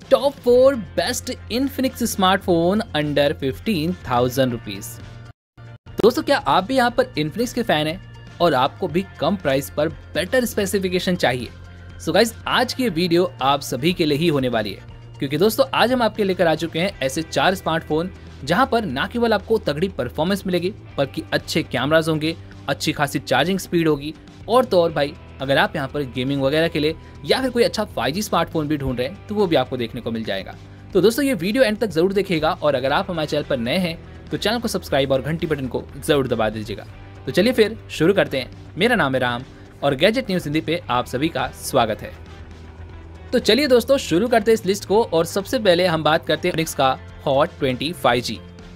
Top 4 best Infinix smartphone under 15,000 rupees. दोस्तों, क्या आप भी यहाँ पर इनफिनिक्स के फैन हैं और आपको भी कम प्राइस पर बेटर स्पेसिफिकेशन चाहिए? सो गाइस, आज की वीडियो आप सभी के लिए ही होने वाली है, क्योंकि दोस्तों आज हम आपके लेकर आ चुके हैं ऐसे 4 स्मार्टफोन जहां पर ना केवल आपको तगड़ी परफॉर्मेंस मिलेगी बल्कि अच्छे कैमरास होंगे, अच्छी खासी चार्जिंग स्पीड होगी और तो और भाई अगर आप यहाँ पर गेमिंग वगैरह के लिए या फिर कोई अच्छा 5G स्मार्टफोन भी ढूंढ रहे हैं तो वो भी आपको देखने को मिल जाएगा। तो दोस्तों ये वीडियो एंड तक जरूर देखिएगा और अगर आप हमारे चैनल पर नए हैं तो चैनल को सब्सक्राइब और घंटी बटन को जरूर दबा दीजिएगा। तो चलिए फिर शुरू करते हैं। मेरा नाम है राम और गैजेट न्यूज हिंदी पे आप सभी का स्वागत है। तो चलिए दोस्तों शुरू करते हैं इस लिस्ट को और सबसे पहले हम बात करते हैं इनफिनिक्स का हॉट 20 5G।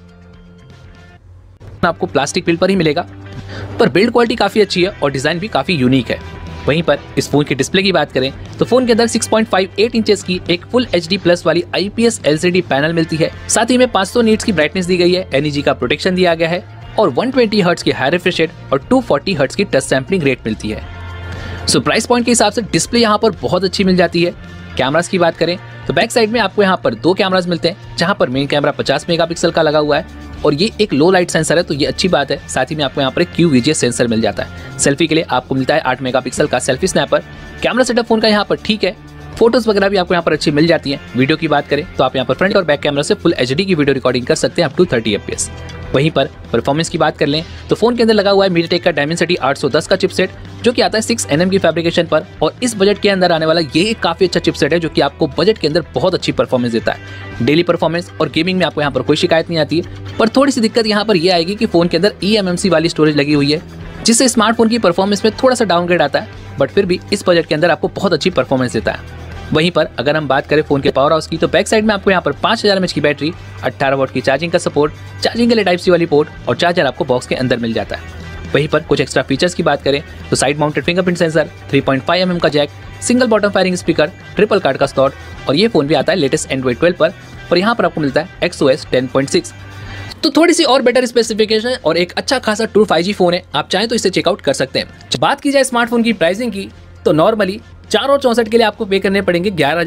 आपको प्लास्टिक बिल्ड पर ही मिलेगा, पर बिल्ड क्वालिटी काफी अच्छी है और डिजाइन भी काफी यूनिक है। वहीं पर इस फोन के डिस्प्ले की बात करें तो फोन के अंदर 6.58 इंचेस की एक फुल HD प्लस वाली IPS LCD पैनल मिलती है। साथ ही में 500 नीट्स की ब्राइटनेस दी गई है, NEG का प्रोटेक्शन दिया गया है और 120 हर्ट्ज की हाई रिफ्रेश रेट और 240 हर्ट्ज की टच सैंपलिंग रेट मिलती है। सो प्राइस पॉइंट के हिसाब से डिस्प्ले यहाँ पर बहुत अच्छी मिल जाती है। कैमरास की बात करें तो बैक साइड में आपको यहाँ पर 2 कैमरास मिलते हैं, जहाँ पर मेन कैमरा 50 मेगापिक्सल का लगा हुआ है और ये एक लो लाइट सेंसर है तो ये अच्छी बात है। साथ ही में आपको यहाँ पर एक QVGA सेंसर मिल जाता है। सेल्फी के लिए आपको मिलता है 8 मेगापिक्सल का selfie snapper. Camera setup phone का यहाँ पर ठीक है, फोटोज वगैरह भी आपको यहाँ पर अच्छी मिल जाती है। वीडियो की बात करें तो आप यहाँ पर फ्रंट और बैक कैमरा से फुल HD की वीडियो रिकॉर्डिंग कर सकते हैं अप टू 30 FPS। वहीं पर परफॉर्मेंस की बात कर लें तो फोन के अंदर लगा हुआ है MediaTek का Dimensity 810 का चिपसेट, जो कि आता है 6 nm की फैब्रिकेशन पर और इस बजट के अंदर आने वाला ये एक काफी अच्छा चिपसेट है जो कि आपको बजट के अंदर बहुत अच्छी परफॉर्मेंस देता है। डेली परफॉर्मेंस और गेमिंग में आपको यहाँ पर कोई शिकायत नहीं आती है, पर थोड़ी सी दिक्कत यहाँ पर यह आएगी कि फोन के अंदर eMMC वाली स्टोरेज लगी हुई है, जिससे स्मार्टफोन की परफॉर्मेंस में थोड़ा सा डाउनग्रेड आता है, बट फिर भी इस बजट के अंदर आपको बहुत अच्छी परफॉर्मेंस देता है। वहीं पर अगर हम बात करें फोन के पावर हाउस की तो बैक साइड में आपको यहाँ पर 5000 mAh की बैटरी, 18 वॉट की चार्जिंग का सपोर्ट, चार्जिंग के लिए टाइप C वाली पोर्ट और चार्जर आपको बॉक्स के अंदर मिल जाता है। वहीं पर कुछ एक्स्ट्रा फीचर्स की बात करें तो side mounted fingerprint sensor, 3.5 mm का jack, single bottom firing speaker, triple card का स्लॉट और ये फोन भी आता है लेटेस्ट Android 12 पर और यहाँ पर आपको मिलता है XOS 10.6। तो थोड़ी सी और बेटर स्पेसिफिकेशन और एक अच्छा खासा ट्रू 5G फोन है, आप चाहें तो इसे चेकआउट कर सकते हैं। जब बात की जाए स्मार्टफोन की प्राइसिंग की तो नॉर्मली 4 और 64 के लिए आपको पे करने पड़ेंगे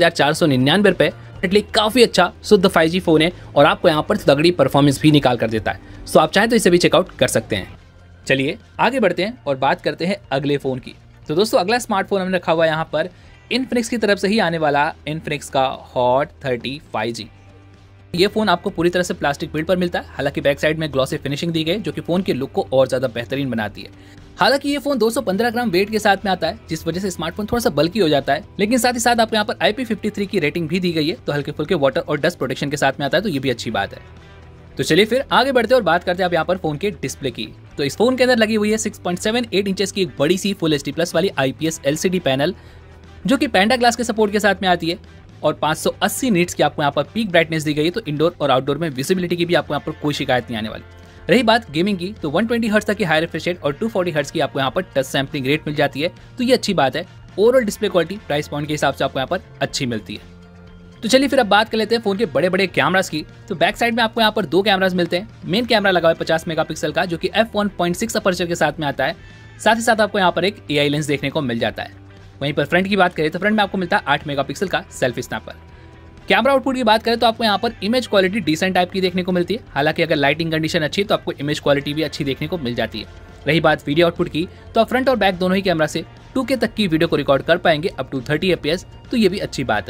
11,499 रुपए। काफी अच्छा शुद्ध 5G फोन है और आपको यहाँ पर तगड़ी परफॉर्मेंस भी निकाल कर देता है। सो आप चाहें तो इसे भी चेकआउट कर सकते हैं। चलिए आगे बढ़ते हैं और बात करते हैं अगले फोन की। तो दोस्तों अगला स्मार्टफोन हमने रखा हुआ है यहाँ पर इनफिनिक्स की तरफ से ही आने वाला इनफिनिक्स का हॉट 30 5G। ये फोन आपको पूरी तरह से प्लास्टिक बिल्ड पर मिलता है, हालांकि बैक साइड में ग्लॉसी फिनिशिंग दी गई जो कि फोन के लुक को और ज्यादा बेहतरीन बनाती है। हालांकि ये फोन 215 ग्राम वेट के साथ में आता है, जिस वजह से स्मार्टफोन थोड़ा सा बल्की हो जाता है, लेकिन साथ ही साथ आपको यहाँ पर IP53 की रेटिंग भी दी गई है, तो हल्के फुल्के वाटर और डस्ट प्रोटेक्शन के साथ में आता है, तो ये भी अच्छी बात है। तो चलिए फिर आगे बढ़ते हैं और बात करते हैं आप यहाँ पर फोन के डिस्प्ले की। तो इस फोन के अंदर लगी हुई है 6.78 इंचेस की एक बड़ी सी फुल HD प्लस वाली IPS LCD पैनल, जो कि पैंडा ग्लास के सपोर्ट के साथ में आती है और 580 नीट्स की आपको यहाँ पर पीक ब्राइटनेस दी गई है, तो इंडोर और आउटडोर में विजिबिलिटी की भी आपको यहाँ पर कोई शिकायत नहीं आने वाली। रही बात गेमिंग की तो 120 हर्ट्ज तक की हाई रिफ्रेश रेट और 240 हर्ट्ज की आपको यहाँ पर टच सैंपलिंग रेट मिल जाती है, तो ये अच्छी बात है। Overall display quality price point के हिसाब से आपको यहाँ पर अच्छी मिलती है। तो चलिए फिर अब बात कर लेते हैं फोन के बड़े बड़े कैमरास की। तो बैक साइड में आपको यहाँ पर 2 कैमरास मिलते हैं। मेन कैमरा लगा हुआ है 50 मेगापिक्सल का जो कि f1.6 अपर्चर के साथ में आता है। साथ ही साथ आपको यहाँ पर एक AI लेंस देखने को मिल जाता है। वहीं पर फ्रंट की बात करें तो फ्रंट में आपको मिलता है 8 मेगापिक्सल का सेल्फी स्नैपर। कैमरा आउटपुट की बात करें तो आपको यहाँ पर इमेज क्वालिटी डिसेंट टाइप की देखने को मिलती है, हालांकि अगर लाइटिंग कंडीशन अच्छी है तो आपको इमेज क्वालिटी भी अच्छी देखने को मिल जाती है। रही बात वीडियो आउटपुट की तो आप फ्रंट और बैक दोनों ही कैमरा से 2K तक की वीडियो को रिकॉर्ड कर पाएंगे अप टू 30 FPS, तो ये भी अच्छी बात है।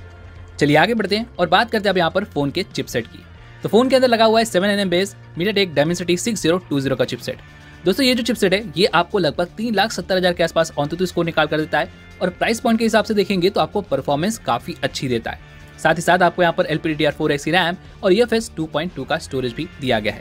चलिए आगे बढ़ते हैं और बात करते हैं अब यहाँ पर फोन के चिपसेट की। तो फोन के अंदर लगा हुआ है 7 nm बेस MediaTek Dimensity 6020 का चिपसेट। दोस्तों ये जो चिपसेट है ये आपको लगभग 3,70,000 के आसपास ऑनटू स्कोर निकाल कर देता है और प्राइस पॉइंट के हिसाब से देखेंगे तो आपको परफॉर्मेंस काफी अच्छी देता है। साथ ही साथ आपको यहाँ पर LPDDR4X रैम और UFS 2.2 का स्टोरेज भी दिया गया है।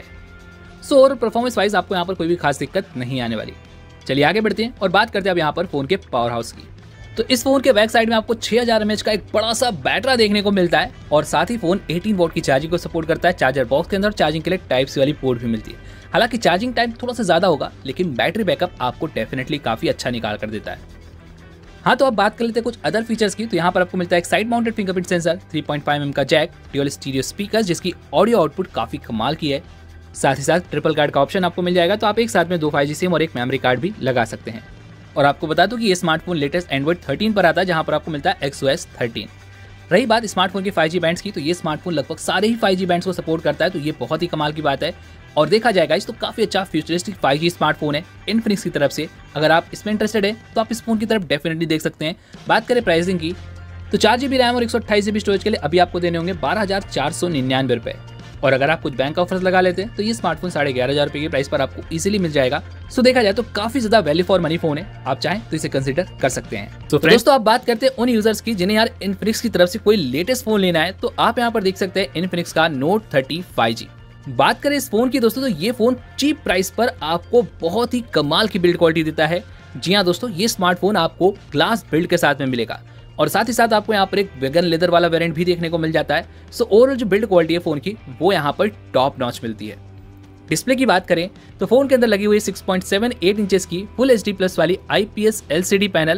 सो ओवरऑल परफॉर्मेंस वाइज आपको यहाँ पर कोई भी खास दिक्कत नहीं आने वाली। चलिए आगे बढ़ते हैं और बात करते हैं अब यहाँ पर फोन के पावर हाउस की। तो इस फोन के बैक साइड में आपको 6000 mAh का एक बड़ा सा बैटरा देखने को मिलता है और साथ ही फोन 18 वॉट की चार्जिंग को सपोर्ट करता है। चार्जर बॉक्स के अंदर चार्जिंग के लिए टाइप C वाली पोर्ट भी मिलती है। हालांकि चार्जिंग टाइम थोड़ा सा ज्यादा होगा, लेकिन बैटरी बैकअप आपको डेफिनेटली काफी अच्छा निकाल कर देता है। हाँ, तो अब बात कर लेते हैं कुछ अदर फीचर्स की। तो यहाँ पर आपको मिलता है एक side mounted fingerprint sensor, 3.5 mm का जैक, ड्यूअल स्टीरियो स्पीकर जिसकी ऑडियो आउटपुट काफी कमाल की है। साथ ही साथ ट्रिपल कार्ड का ऑप्शन आपको मिल जाएगा, तो आप एक साथ में 2 5G सिम और एक मेमोरी कार्ड भी लगा सकते हैं। और आपको बता दूं कि ये स्मार्टफोन लेटेस्ट Android 13 पर आता है, जहां पर आपको मिलता है XOS 13। रही बात स्मार्टफोन के 5G बैंड्स की, तो ये स्मार्टफोन लगभग सारे ही 5G बैंड्स को सपोर्ट करता है, तो ये बहुत ही कमाल की बात है। और देखा जाएगा इस तो काफ़ी अच्छा फ्यूचरिस्टिक 5G स्मार्टफोन है इनफिनिक्स की तरफ से। अगर आप इसमें इंटरेस्टेड है तो आप इस फोन की तरफ डेफिनेटली देख सकते हैं। बात करें प्राइसिंग की, तो 4GB रैम और 128GB स्टोरेज के लिए अभी आपको देने होंगे 12,499 रुपये। और अगर आप कुछ बैंक ऑफर्स लगा लेते हैं तो ये स्मार्टफोन 11,500 रुपये की प्राइस पर आपको इजीली मिल जाएगा। सो देखा जाए तो काफी ज्यादा वैल्यू फॉर मनी फोन है, आप चाहें तो इसे कंसीडर कर सकते हैं। तो दोस्तों आप बात करते हैं उन यूजर्स की जिन्हें यार इनफिनिक्स की तरफ से कोई लेटेस्ट फोन लेना है, तो आप यहाँ पर देख सकते हैं इनफिनिक्स का Note 30 5G। बात करें इस फोन की दोस्तों, तो ये फोन चीप प्राइस पर आपको बहुत ही कमाल की बिल्ड क्वालिटी देता है। जी हाँ दोस्तों, ये स्मार्टफोन आपको ग्लास बिल्ड के साथ में मिलेगा और साथ ही साथ आपको यहाँ पर एक वेगन लेदर वाला वेरिएंट भी देखने को मिल जाता है। सो ओवरऑल जो बिल्ड क्वालिटी है फोन की वो यहाँ पर टॉप नॉच मिलती है। डिस्प्ले की बात करें तो फोन के अंदर लगी हुई 6.78 इंचेस की फुल HD प्लस वाली IPS LCD पैनल,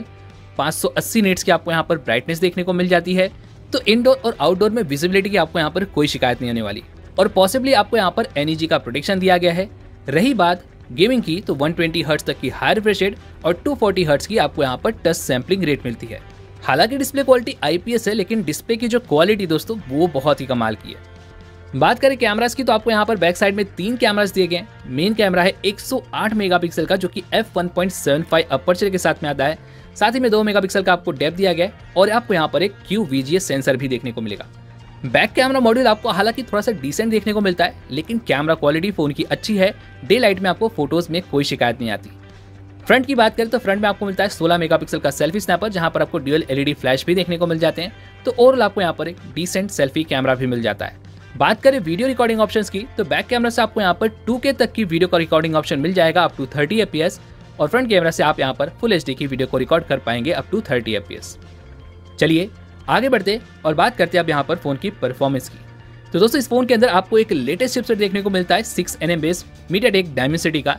580 निट्स की आपको यहाँ पर ब्राइटनेस देखने को मिल जाती है। तो इंडोर और आउटडोर में विजिबिलिटी की आपको यहाँ पर कोई शिकायत नहीं होने वाली और पॉसिबली आपको यहाँ पर NEG का प्रोटेक्शन दिया गया है। रही बात गेमिंग की, तो 120 हर्ट्ज तक की हाई रिफ्रेश रेट और 240 हर्ट्ज की आपको यहाँ पर टच सैम्पलिंग रेट मिलती है। हालांकि डिस्प्ले क्वालिटी IPS है, लेकिन डिस्प्ले की जो क्वालिटी दोस्तों वो बहुत ही कमाल की है। बात करें कैमरास की, तो आपको यहाँ पर बैक साइड में 3 कैमरास दिए गए हैं। मेन कैमरा है 108 मेगापिक्सल का जो कि f1.75 अपर्चर के साथ में आता है। साथ ही में 2 मेगापिक्सल का आपको डेप्थ दिया गया है और आपको यहाँ पर एक QVGA सेंसर भी देखने को मिलेगा। बैक कैमरा मॉड्यूल आपको हालांकि थोड़ा सा डिसेंट देखने को मिलता है, लेकिन कैमरा क्वालिटी फोन की अच्छी है। डे लाइट में आपको फोटोज में कोई शिकायत नहीं आती। फ्रंट की बात करें तो फ्रंट में आपको मिलता है 16 मेगापिक्सल का सेल्फी स्नैपर, जहां पर आपको ड्यूअल LED फ्लैश भी देखने को मिल जाते हैं। तो ओवरऑल आपको यहाँ पर एक डिसेंट सेल्फी कैमरा भी मिल जाता है। बात करें वीडियो रिकॉर्डिंग ऑप्शंस की, तो बैक कैमरा से आपको यहाँ पर 2K तक की वीडियो का रिकॉर्डिंग ऑप्शन मिल जाएगा अप टू 30 FPS और फ्रंट कैमरा से आप यहाँ पर फुल HD की वीडियो को रिकॉर्ड कर पाएंगे अप टू 30 FPS। चलिए आगे बढ़ते और बात करते हैं अब यहाँ पर फोन की परफॉर्मेंस की। तो दोस्तों इस फोन के अंदर आपको एक लेटेस्ट चिपसेट देखने को मिलता है 6nm बेस्ड MediaTek Dimensity का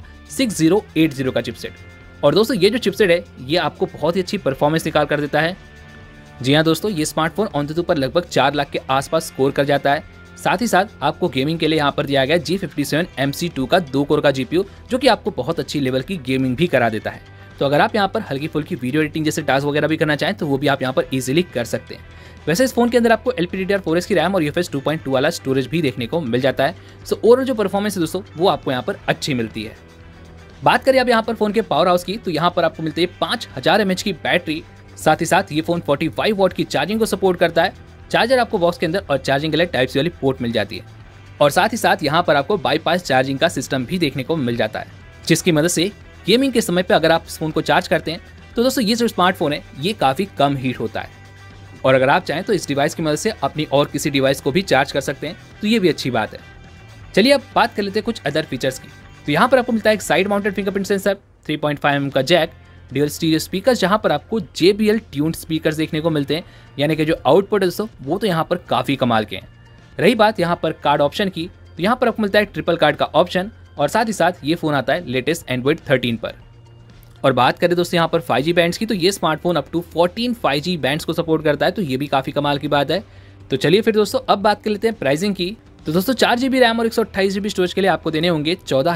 6080 का चिपसेट। और दोस्तों ये जो चिपसेट है ये आपको बहुत ही अच्छी परफॉर्मेंस निकाल कर देता है। जी हाँ दोस्तों, ये स्मार्टफोन ऑन पर लगभग 4 लाख के आसपास स्कोर कर जाता है। साथ ही साथ आपको गेमिंग के लिए यहाँ पर दिया गया G57 MC2 का 2 कोर का GPU, जो कि आपको बहुत अच्छी लेवल की गेमिंग भी करा देता है। तो अगर आप यहाँ पर हल्की फुल्की वीडियो एडिटिंग जैसे टास्क वगैरह भी करना चाहें तो वो भी आप यहाँ पर इजीली कर सकते हैं। वैसे इस फोन के अंदर आपको LPDDR4S की रैम और UFS 2.2 वाला स्टोरेज भी देखने को मिल जाता है। सो ओवरऑल जो परफॉर्मेंस है दोस्तों वो आपको यहाँ पर अच्छी मिलती है। बात करें अब यहाँ पर फोन के पावर हाउस की, तो यहाँ पर आपको मिलती है 5000 mAh की बैटरी। साथ ही साथ ये फोन 45 वॉट की चार्जिंग को सपोर्ट करता है। चार्जर आपको बॉक्स के अंदर और चार्जिंग के लिए टाइप सी वाली पोर्ट मिल जाती है और साथ ही साथ यहाँ पर आपको बाईपास चार्जिंग का सिस्टम भी देखने को मिल जाता है, जिसकी मदद से गेमिंग के समय पे अगर आप इस फोन को चार्ज करते हैं तो दोस्तों ये जो स्मार्टफोन है ये काफ़ी कम हीट होता है। और अगर आप चाहें तो इस डिवाइस की मदद से अपनी और किसी डिवाइस को भी चार्ज कर सकते हैं, तो ये भी अच्छी बात है। चलिए अब बात कर लेते हैं कुछ अदर फीचर्स की। तो यहाँ पर आपको मिलता है एक side mounted fingerprint sensor, 3.5mm का जैक, ड्यूअल स्टीरियो स्पीकर्स, जहाँ पर आपको JBL ट्यून्ड स्पीकर्स देखने को मिलते हैं, यानी कि जो आउटपुट है दोस्तों वो तो यहाँ पर काफ़ी कमाल के हैं। रही बात यहाँ पर कार्ड ऑप्शन की, तो यहाँ पर आपको मिलता है ट्रिपल कार्ड का ऑप्शन और साथ ही साथ ये फ़ोन आता है लेटेस्ट Android 13 पर। और बात करें दोस्तों यहाँ पर 5G बैंड्स की, तो ये smartphone up to 14 5G bands को सपोर्ट करता है, तो ये भी काफ़ी कमाल की बात है। तो चलिए फिर दोस्तों अब बात कर लेते हैं प्राइसिंग की। तो दोस्तों 4GB रैम और 128GB स्टोरेज के लिए आपको देने होंगे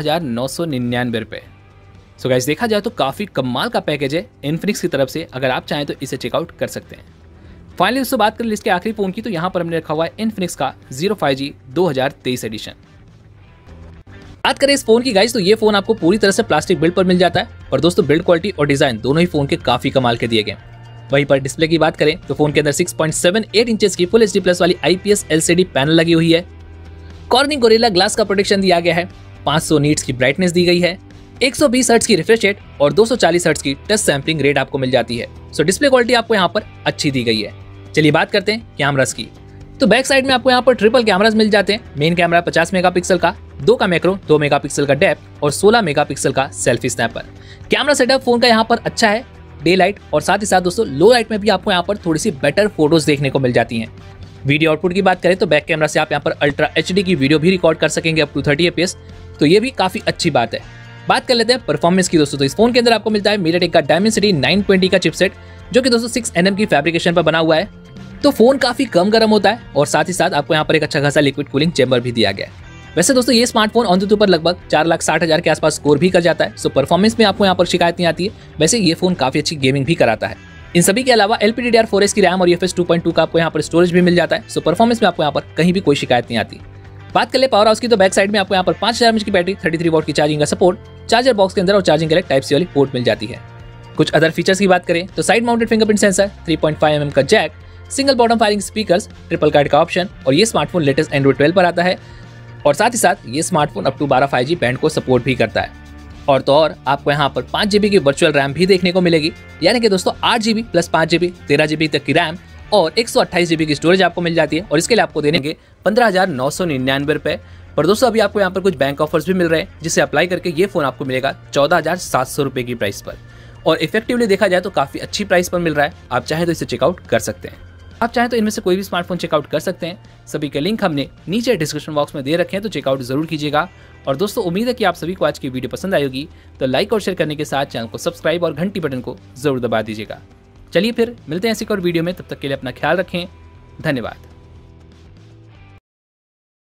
14,999 रुपये। सो गाइस देखा जाए तो काफ़ी कमाल का पैकेज है इनफिनिक्स की तरफ से, अगर आप चाहें तो इसे चेकआउट कर सकते हैं। फाइनली दोस्तों बात करें लिस्ट के आखिरी फोन की, तो यहाँ पर हमने रखा हुआ है इनफिनिक्स का Zero 5G 2023 एडिशन। बात करें इस फोन की गाइस, तो ये फोन आपको पूरी तरह से प्लास्टिक बिल्ड पर मिल जाता है और दोस्तों बिल्ड क्वालिटी और डिजाइन दोनों ही फोन के काफी कमाल के दिए गए। वहीं पर डिस्प्ले की बात करें तो फोन के अंदर 6.78 इंचेस की फुल HD प्लस वाली IPS LCD पैनल लगी हुई है। कॉर्निंग गोरिल्ला ग्लास का प्रोटेक्शन दिया गया है। 500 नीट्स की ब्राइटनेस दी गई है। 120 हर्ट्ज की रिफ्रेश रेट और 240 हर्ट्ज की टच सैम्पलिंग रेट आपको मिल जाती है। सो डिस्प्ले क्वालिटी आपको यहाँ पर अच्छी दी गई है। चलिए बात करते हैं कैमरास की। तो बैक साइड में आपको यहाँ पर ट्रिपल कैमरास मिल जाते हैं। मेन कैमरा 50 मेगापिक्सल का, 2 का मैक्रो, 2 मेगापिक्सल का डेप्थ और 16 मेगापिक्सल का selfie snapper. Camera setup phone का यहाँ पर अच्छा है। डे लाइट और साथ ही साथ दोस्तों लो लाइट में भी आपको यहाँ पर थोड़ी सी बेटर फोटोज देखने को मिल जाती हैं। वीडियो आउटपुट की बात करें तो बैक कैमरा से आप यहाँ पर अल्ट्रा HD की वीडियो भी रिकॉर्ड कर सकेंगे अप टू 30 FPS, तो ये भी काफी अच्छी बात है। बात कर लेते हैं परफॉर्मेंस की दोस्तों। तो इस फोन के अंदर आपको मिलता है MediaTek का Dimensity 920 का चिपसेट, जो कि दोस्तों 6nm की फैब्रिकेशन पर बना हुआ है। तो फोन काफी कम गर्म होता है और साथ ही साथ आपको यहाँ पर एक अच्छा खासा लिक्विड कूलिंग चैम्बर भी दिया गया है। वैसे दोस्तों ये स्मार्टफोन ऑन द पर लगभग 4,60,000 के आसपास स्कोर भी कर जाता है। सो परफॉर्मेंस में आपको यहाँ पर शिकायत नहीं आती है। वैसे ये फोन काफी अच्छी गेमिंग भी कराता है। इन सभी के अलावा LPDDR4S की रैम और UFS 2.2 का आपको यहाँ पर स्टोरेज भी मिल जाता है। सो परफॉर्मेंस में आपको यहाँ पर कहीं भी कोई शिकायत नहीं आती। बात कर ले पावर हाउस की, तो बैक साइड में आपको यहाँ पर 5000 mAh की बैटरी, 33 वॉट की चार्जिंग का सपोर्ट, चार्जर बॉक्स के अंदर और चार्जिंग के लिए टाइप सी वाली पोर्ट मिल जाती है। कुछ अदर फीचर्स की बात करें तो side mounted fingerprint sensor, 3.5 mm का jack, single bottom firing speakers, triple card का ऑप्शन, और ये स्मार्टफोन लेटेस्ट एंड्रॉइड 12 पर आता है। और साथ ही साथ ये smartphone up to 12 5G band को सपोर्ट भी करता है। और तो और आपको यहाँ पर 5 GB की वर्चुअल रैम भी देखने को मिलेगी, यानी कि दोस्तों 8 GB प्लस 5 GB 13 GB तक की रैम और 128 GB की स्टोरेज आपको मिल जाती है। और इसके लिए आपको देंगे 15,999 रुपये। पर दोस्तों अभी आपको यहाँ पर कुछ बैंक ऑफर्स भी मिल रहे हैं, जिसे अप्लाई करके ये फोन आपको मिलेगा 14,700 रुपये की प्राइस पर। और इफेक्टिवली देखा जाए तो काफ़ी अच्छी प्राइस पर मिल रहा है। आप चाहें तो इसे चेकआउट कर सकते हैं। आप चाहें तो इनमें से कोई भी स्मार्टफोन चेकआउट कर सकते हैं। सभी के लिंक हमने नीचे डिस्क्रिप्शन बॉक्स में दे रखे हैं, तो चेकआउट जरूर कीजिएगा। और दोस्तों उम्मीद है कि आप सभी को आज की वीडियो पसंद आई होगी, तो लाइक और शेयर करने के साथ चैनल को सब्सक्राइब और घंटी बटन को जरूर दबा दीजिएगा। चलिए फिर मिलते हैं ऐसी और वीडियो में, तब तक के लिए अपना ख्याल रखें। धन्यवाद।